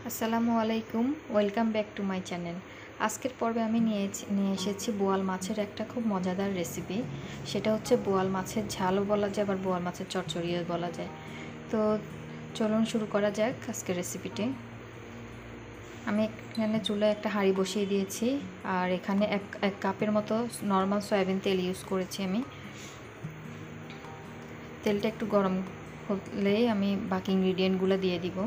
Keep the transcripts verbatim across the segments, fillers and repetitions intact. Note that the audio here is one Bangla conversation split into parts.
আসসালামু আলাইকুম, welcome back to my channel. আজকের পর্বে আমি নিয়ে নিয়ে এসেছি বোয়াল মাছের একটা খুব মজাদার রেসিপি। সেটা হচ্ছে বোয়াল মাছের ঝালও বলা যায়, আবার বোয়াল মাছের চচ্চড়িও বলা যায়। তো চলুন শুরু করা যাক আজকের রেসিপিটি। আমি এখানে চুলায় একটা হাঁড়ি বসিয়ে দিয়েছি, আর এখানে এক এক কাপের মতো নর্মাল সয়াবিন তেল ইউজ করেছি আমি। তেলটা একটু গরম হলেই আমি বাকি ইনগ্রিডিয়েন্টগুলো দিয়ে দিব।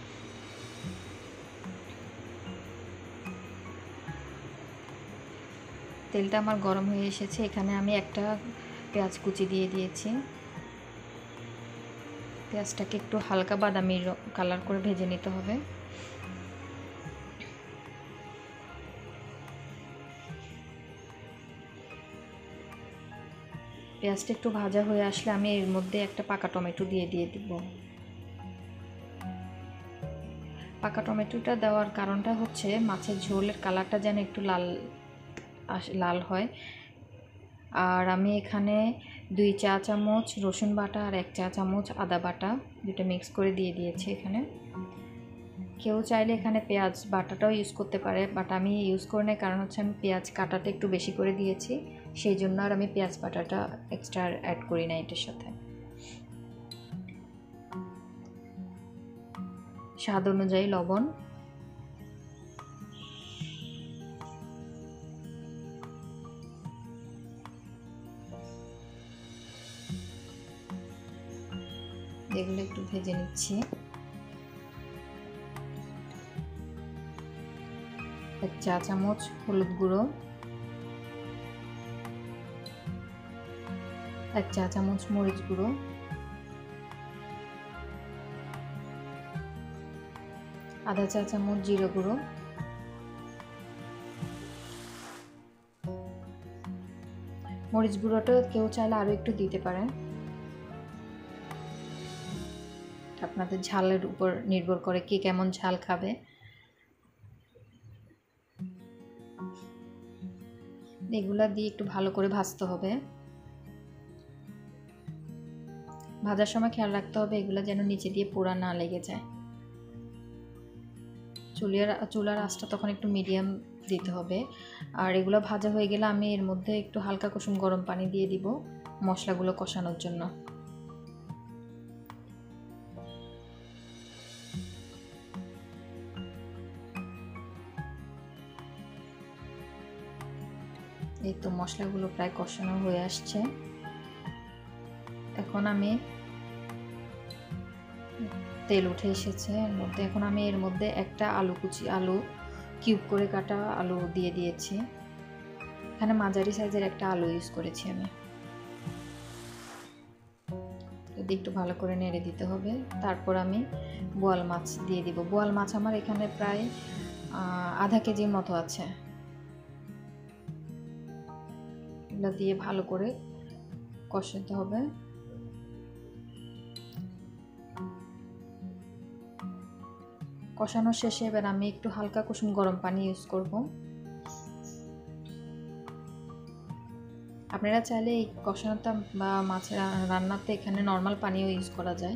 তেলটা আমার গরম হয়ে এসেছে, এখানে আমি একটা পেঁয়াজ কুচি দিয়ে দিয়েছি। পেঁয়াজটাকে একটু হালকা বাদামি কালার করে ভেজে নিতে হবে। পেঁয়াজটা একটু ভাজা হয়ে আসলে আমি এর মধ্যে একটা পাকা টমেটো দিয়ে দিয়ে দিব। পাকা টমেটোটা দেওয়ার কারণটা হচ্ছে মাছের ঝোলের কালারটা যেন একটু লাল লাল হয়। আর আমি এখানে দুই চা চামচ রসুন বাটা আর এক চা চামচ আদা বাটা দুটো মিক্স করে দিয়ে দিয়েছি এখানে। কেউ চাইলে এখানে পেঁয়াজ বাটাটাও ইউজ করতে পারে, বাট আমি ইউজ করি না, কারণ হচ্ছে আমি পেঁয়াজ কাটাটা একটু বেশি করে দিয়েছি, সেই জন্য আর আমি পেঁয়াজ বাটাটা এক্সট্রা অ্যাড করি না এটার সাথে। স্বাদ অনুযায়ী লবণ, এগুলো একটু ভেজে নিচ্ছি। এক চা চামচ হলুদ গুঁড়ো, এক চা চামচ মরিচ গুঁড়ো, আধা চা চামচ জিরা গুঁড়ো, মরিচ গুঁড়োটা কেউ চাইলে আরও একটু দিতে পারেন, আপনাদের ঝালের উপর নির্ভর করে কে কেমন ঝাল খাবে। এগুলা দিয়ে একটু ভালো করে ভাজতে হবে। ভাজার সময় খেয়াল রাখতে হবে এগুলা যেন নিচে দিয়ে পোড়া না লেগে যায়। চুলার চুলার আঁচটা তখন একটু মিডিয়াম দিতে হবে। আর এগুলো ভাজা হয়ে গেলে আমি এর মধ্যে একটু হালকা কুসুম গরম পানি দিয়ে দিব মশলাগুলো কষানোর জন্য। এই তো মশলাগুলো প্রায় কষানো হয়ে আসছে। এখন আমি তেল উঠে এসেছে এর মধ্যে, এখন আমি এর মধ্যে একটা আলু কুচি আলু কিউব করে কাটা আলু দিয়ে দিয়েছি। এখানে মাঝারি সাইজের একটা আলু ইউজ করেছি আমি। যদি একটু ভালো করে নেড়ে দিতে হবে। তারপর আমি বোয়াল মাছ দিয়ে দিব। বোয়াল মাছ আমার এখানে প্রায় আধা কেজির মতো আছে। এগুলো দিয়ে ভালো করে কষাতে হবে। কষানো শেষে এবার আমি একটু হালকা কুসুম গরম পানি ইউজ করব। আপনারা চাইলে এই কষানোটা বা মাছের রান্নাতে এখানে নর্মাল পানিও ইউজ করা যায়।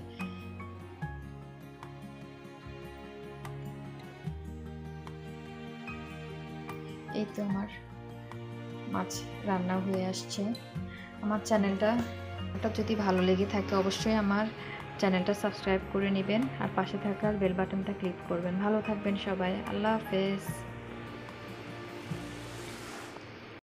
এই তো আমার মাছ রান্না হয়ে আসছে। আমার চ্যানেলটা যদি ভালো লেগে থাকে অবশ্যই আমার চ্যানেলটা সাবস্ক্রাইব করে নেবেন, আর পাশে থাকার বেল বাটনটা ক্লিক করবেন। ভালো থাকবেন সবাই, আল্লাহ হাফেজ।